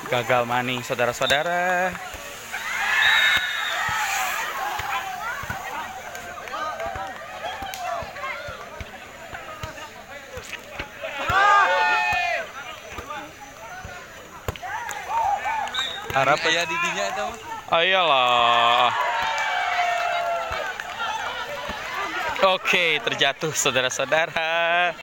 Gagal maning saudara-saudara. Harap ya didinya itu. Ayolah. Oke, terjatuh saudara-saudara.